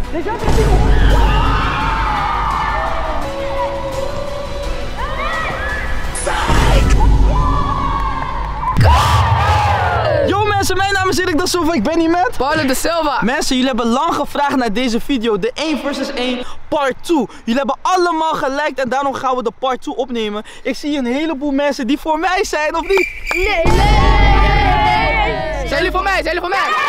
Déjà, Tigo. Yo mensen, mijn naam is Erik da Silva, ik ben hier met Paulo da Silva. Mensen, jullie hebben lang gevraagd naar deze video, de 1 vs 1 part 2. Jullie hebben allemaal geliked en daarom gaan we de part 2 opnemen. Ik zie een heleboel mensen die voor mij zijn, of niet? Nee! Zijn jullie voor mij? Zijn jullie voor mij?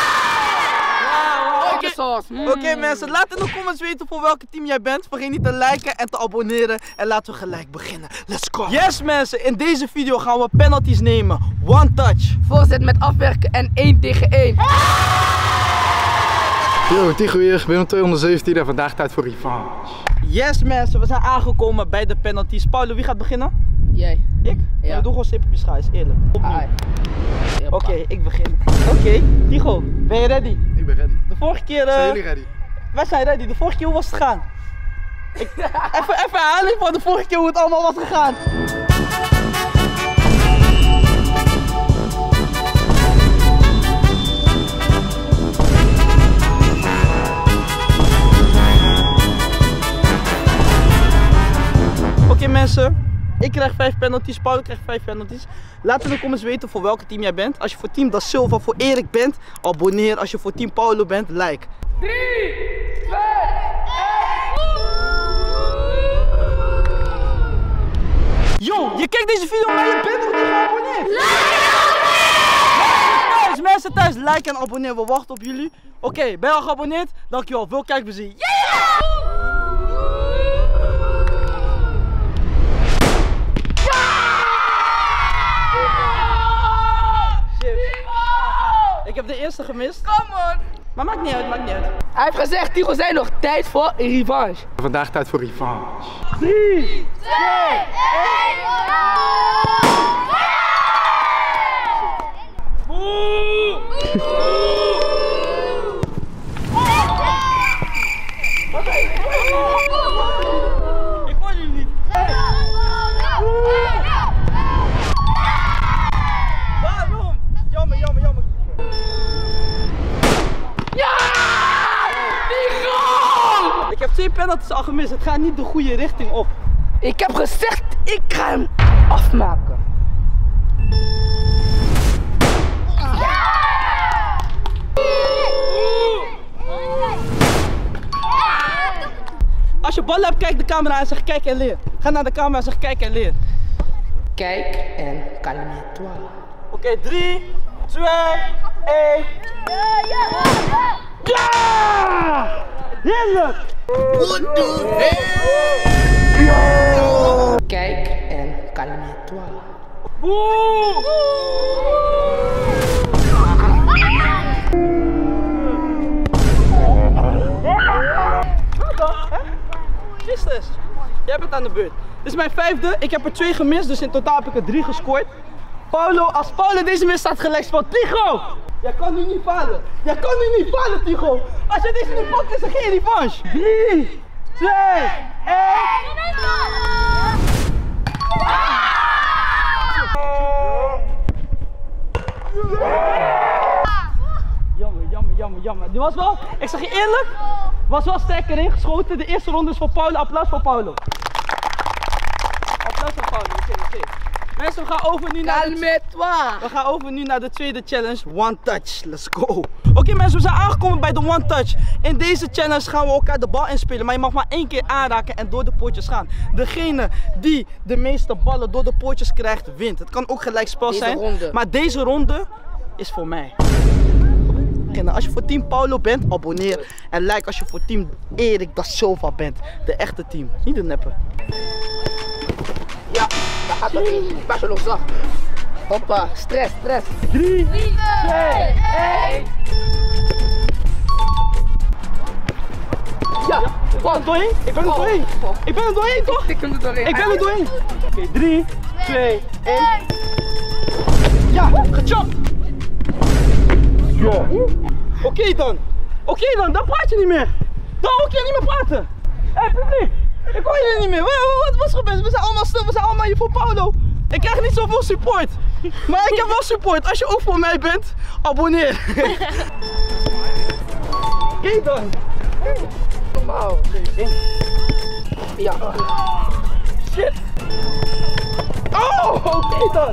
Oké mensen, laat in de comments weten voor welke team jij bent. Vergeet niet te liken en te abonneren. En laten we gelijk beginnen. Let's go! Yes mensen, in deze video gaan we penalties nemen. One touch. Voorzet met afwerken en 1 tegen 1. Yo, Tigo hier, Willem 217 en vandaag tijd voor revanche. Yes mensen, we zijn aangekomen bij de penalties. Paulo, wie gaat beginnen? Jij. Ik? Ja. We doen gewoon simpeltjes schaars, eerlijk. Opnieuw. Oké, ik begin. Oké, Tigo, ben je ready? Ik ben ready. De vorige keer... Zijn jullie ready? Wij zijn ready. De vorige keer, hoe was het gegaan? Even herhaling van de vorige keer hoe het allemaal was gegaan. Oké mensen, ik krijg 5 penalties, Paulo krijgt 5 penalties. Laat in de comments weten voor welke team jij bent. Als je voor team da Silva, voor Erik bent, abonneer. Als je voor team Paulo bent, like. 3, 2, 1. Yo, je kijkt deze video, maar je bent nog niet geabonneerd. Mensen thuis, like en abonneer. We wachten op jullie. Oké, ben je al geabonneerd? Dankjewel, veel kijkplezier. Ik heb de eerste gemist. Come on. Maar maakt niet uit, maakt niet uit. Hij heeft gezegd, Tigo, zijn nog tijd voor revanche. Vandaag tijd voor revanche. 3, 2, 1. Ik hoor jullie niet. Waarom? Jammer. Ja! Tigo! Ik heb 2 penalties al gemist. Het gaat niet de goede richting op. Ik heb gezegd, ik ga hem afmaken. Als je ballen hebt, kijk de camera en zeg kijk en leer. Ga naar de camera en zeg kijk en leer. Kijk en calme-toi. Oké, 3, 2, 1. Ja! Heerlijk! Kijk en calme-toi. Gisteren. Jij bent aan de beurt. Dit is mijn 5e. Ik heb er 2 gemist, dus in totaal heb ik er 3 gescoord. Paulo, als Paulo deze mis staat gelijkspel. Tigo! Jij kan nu niet falen. Tigo. Als je deze niet pakt, is er geen revanche. 3, 2, 1. Jammer. Die was wel, ik zeg je eerlijk, was wel sterker ingeschoten. De eerste ronde is voor Paulo. Applaus voor Paulo. Oké. Mensen, we gaan over nu naar de tweede challenge, One Touch. Let's go. Oké mensen, we zijn aangekomen bij de One Touch. In deze challenge gaan we elkaar de bal inspelen, maar je mag maar 1 keer aanraken en door de poortjes gaan. Degene die de meeste ballen door de poortjes krijgt, wint. Het kan ook gelijkspel zijn, maar deze ronde is voor mij. Als je voor team Paulo bent, abonneer en like als je voor team Erik da Silva bent. De echte team, niet de neppe. Ja, daar gaat het in. Pas je nog zacht. Hoppa, stress. 3, 2, 1. Ja, Ik ben er doorheen. Ik ben er doorheen toch? Ik ben er doorheen. Ik ben er doorheen. Oké, 3, 2, 1. Ja, gechopt. Ja. Oké dan praat je niet meer. Dan ook je niet meer praten. Hé, publiek. Ik hoor jullie niet meer. Wat is gebeurd? We zijn allemaal stil, we zijn allemaal hier voor Paulo. Ik krijg niet zoveel support. Maar ik heb wel support. Als je ook voor mij bent, abonneer. Oké dan. Normaal. Ja. Shit. Oh, oké dan.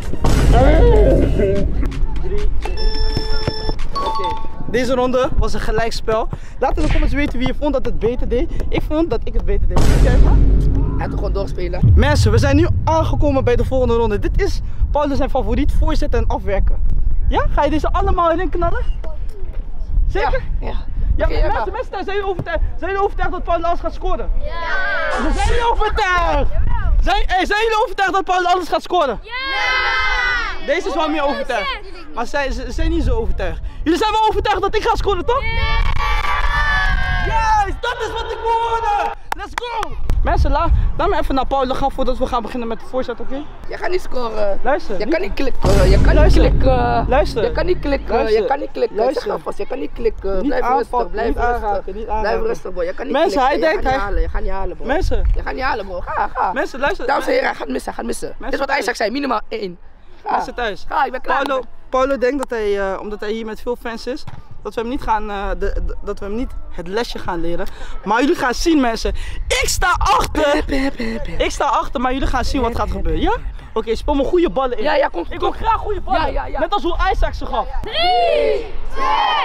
Oké. Deze ronde was een gelijkspel. Laat in de comments weten wie je vond dat het beter deed. Ik vond dat ik het beter deed. Kijk maar. Hij toch gewoon doorspelen. Mensen, we zijn nu aangekomen bij de volgende ronde. Dit is Paulo zijn favoriet, voorzetten en afwerken. Ja? Ga je deze allemaal erin knallen? Zeker? Ja. Ja, mensen, zijn jullie overtuigd dat Paulo alles gaat scoren? Ja! Zijn jullie overtuigd? Zijn jullie overtuigd dat Paulo alles gaat scoren? Ja! Deze is wel meer overtuigd. Maar ze zijn niet zo overtuigd. Jullie zijn wel overtuigd dat ik ga scoren, toch? Ja! Yes, dat is wat ik wil horen! Let's go! Mensen, laat me even naar Paulo gaan voordat we gaan beginnen met de voorzet, oké? Je gaat niet scoren. Luister. Je kan niet klikken. Je kan niet klikken. Luister. Je kan niet klikken. Je kan niet klikken. Luister. Zeg alvast, je kan niet klikken. Blijf rustig. Blijf rustig. Blijf rustig, boy. Je kan niet klikken. Hij denkt je gaat niet halen, bro. Mensen. Je gaat niet halen, bro. Ga. Mensen, luister. Dames en heren, hij gaat missen. Dit is wat Isaac zei, minimaal 1. Mensen thuis. Ga, ik ben klaar. Paulo denkt dat hij, omdat hij hier met veel fans is, dat we hem niet dat we hem niet het lesje gaan leren. Maar jullie gaan zien, mensen. Ik sta achter, maar jullie gaan zien wat gaat gebeuren. Ja? Oké, speel me goede ballen in. Ja, kom. Ik wil graag goede ballen. Ja. Net als hoe Isaac ze gaf. 3, 2,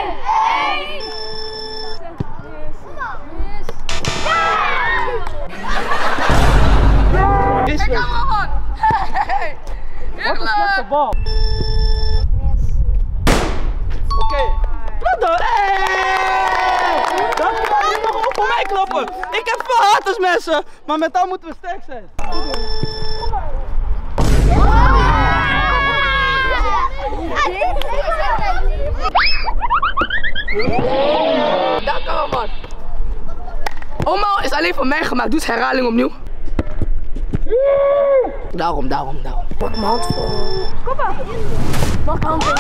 1. Kijk aan, man. Hey. Wat een slechte bal. Oké. Dankjewel, jullie mogen ook voor mij kloppen. Ik heb veel haters, mensen, maar met dat moeten we sterk zijn. Daar kan we, man. Omhaal is alleen voor mij gemaakt, doe het herhaling opnieuw. Daarom. Pak mijn hand voor. Kom maar. Pak mijn hand voor.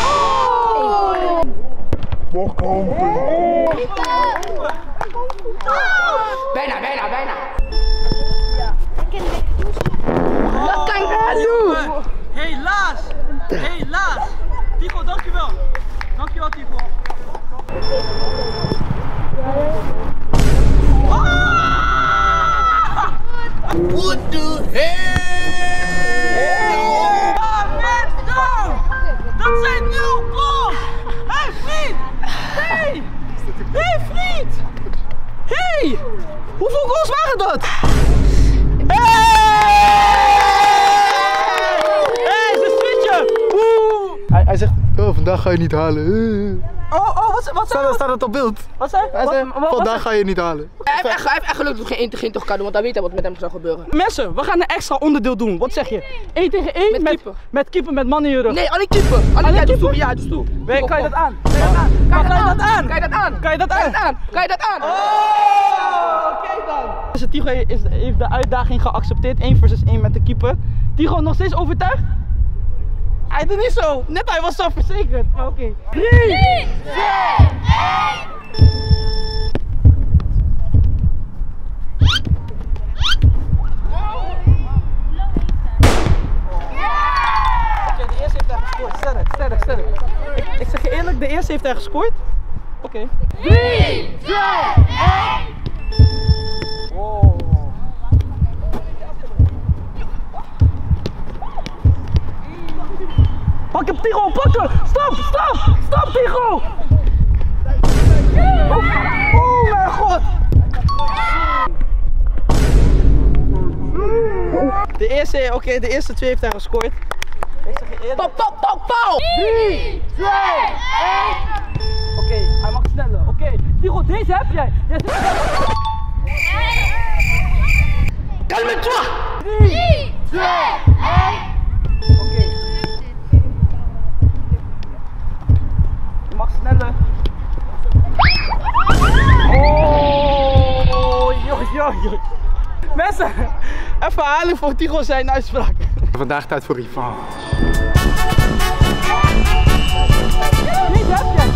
Bijna. Wat kan ik doen? Helaas. Tigo, dankjewel. Dankjewel, Tigo. What the hell? Dat zijn 0 goals! Hey vriend! Hey vriend! Hey! Hoeveel goals waren dat? Hey, ze switchen! Hij zegt, oh, vandaag ga je niet halen. Wat zei Staat het op beeld? Wat zei hij? Vandaag ga je niet halen. Hij heeft echt gelukkig geen 1 tegen 1 toch kan doen, want hij weet wat met hem zou gebeuren. Mensen, we gaan een extra onderdeel doen. Wat zeg je? 1 tegen 1 met keeper met man in je rug. Nee, alleen keeper. Alleen keeper? Ja, dus toe. Kan je dat aan? Kan je dat aan? Oh, oké dan. Dus Tigo heeft de uitdaging geaccepteerd. 1 versus 1 met de keeper. Tigo nog steeds overtuigd? Hij doet niet zo. Net hij was zo verzekerd. Oké. 3, 2, 1. Oké, de eerste heeft hij gescoord. Sterk. Ik zeg je eerlijk, de eerste heeft hij gescoord. Oké. 3, 2, 1. Wow. Pak hem, Tigo, pak hem! Stop, Tigo! Oh mijn god! De eerste 2 heeft hij gescoord. Ik zeg je eerlijk. Top, pauw! 3, 2, 1. Oké, hij mag sneller. Oké, Tigo, deze heb jij. Calme-toi! 3, 2, 1. Oké. Mag sneller. Oh, joh. Mensen, even halen voor Tigo zijn uitspraak. Vandaag tijd voor revanche. Deze heb jij.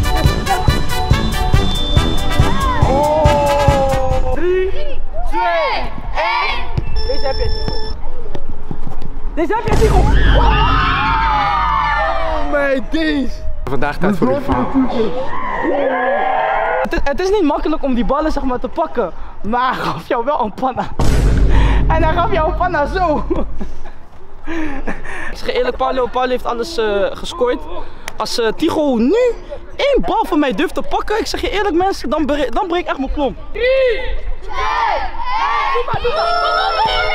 Oh. 3, 2, 1. Deze heb jij, Tigo. Oh, mijn days. Vandaag tijd voor revanche. Het is niet makkelijk om die ballen zeg maar te pakken. Maar hij gaf jou wel een panna. En hij gaf jou een panna zo. Ik zeg je eerlijk, Paulo heeft alles gescoord. Als Tigo nu één bal van mij durft te pakken, ik zeg je eerlijk mensen, dan breek ik echt mijn klomp. 3, 2, 1, doe maar.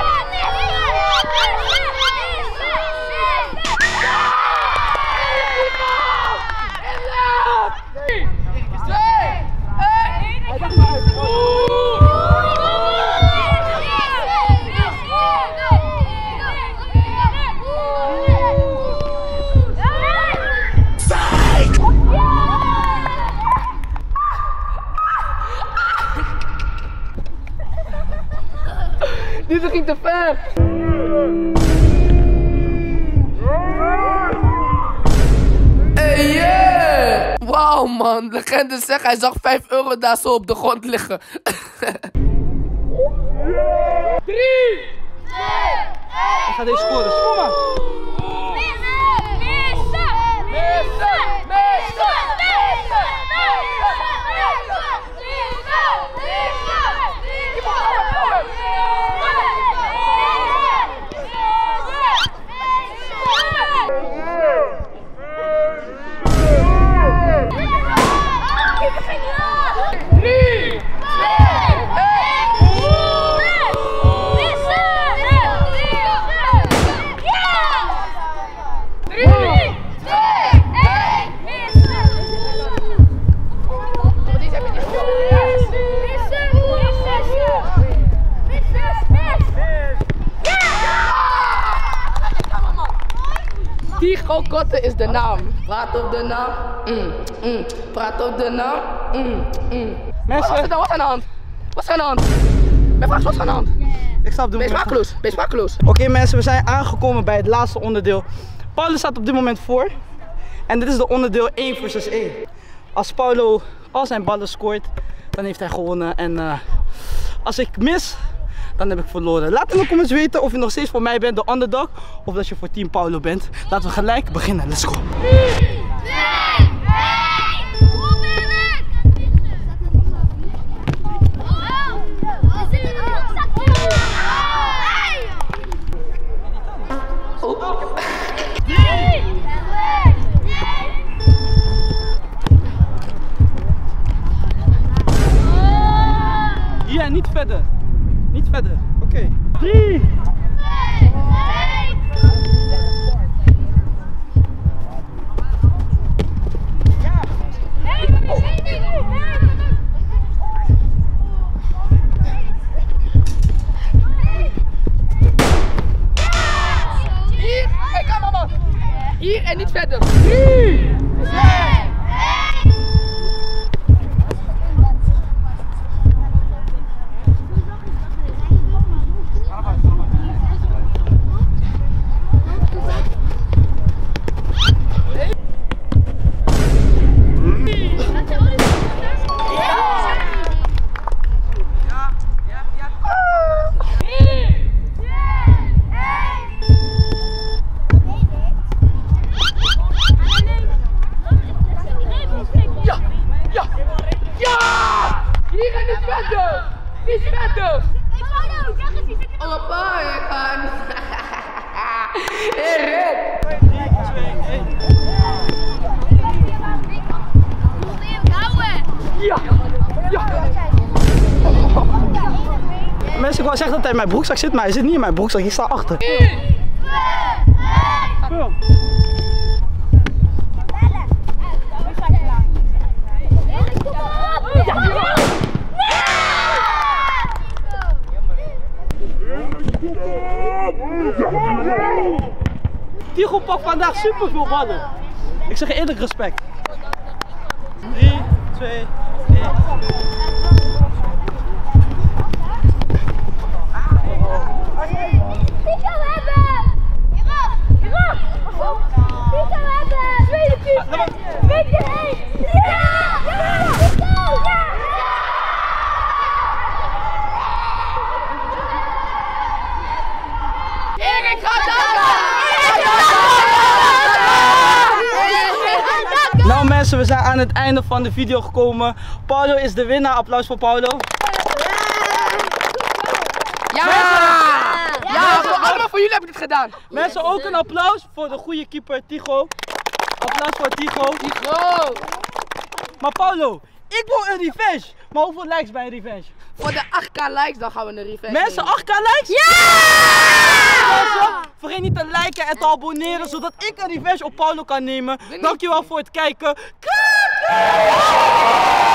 Dit ging te ver. Hey yeah! Wauw man, legende zeg, hij zag €5 daar zo op de grond liggen. 3, 2, 1. Ik ga deze scoren, kom maar. Tigo Kotte is de naam. Praat op de naam. Praat op de naam. Mensen, Wat is aan de hand? Wat is aan de hand? Mijn vraag, wat is aan de hand? ik sta op dit Ben je moment. sprakeloos? Ben je sprakeloos? Oké mensen, we zijn aangekomen bij het laatste onderdeel. Paulo staat op dit moment voor. En dit is de onderdeel 1 versus 1. Als Paulo al zijn ballen scoort, dan heeft hij gewonnen. En als ik mis, dan heb ik verloren. Laat in de comments weten of je nog steeds voor mij bent, de underdog. Of dat je voor team Paulo bent. Laten we gelijk beginnen. Let's go. 3, 2, 1. Hoe ben ik? Ja, niet verder. Niet verder. Oké. 3. Hier, hey, kom maar. Hier en niet verder. 3. 2, 1. Hier en niet verder. Niet verder. Oh, Papa, je kan. Hey, Red. 3, 2, 1. Ja. Ja. Mensen, ik wou zeggen dat hij in mijn broekzak zit, maar hij zit niet in mijn broekzak. Ik sta achter. 3, 2, 1. Tigo pakt vandaag super veel ballen. Ik zeg je eerlijk respect. 3, 2, 1. Mensen, we zijn aan het einde van de video gekomen. Paulo is de winnaar. Applaus voor Paulo. Ja! Ja, allemaal voor jullie heb ik het gedaan. Mensen, ook een applaus voor de goede keeper Tigo. Applaus voor Tigo. Tigo! Maar Paulo, ik wil een revenge. Maar hoeveel likes bij een revenge? Voor de 8k likes dan gaan we een revenge. Mensen, 8k likes? Ja! Mensen, vergeet niet te liken en te abonneren zodat ik een revenge op Paulo kan nemen. Dankjewel voor het kijken.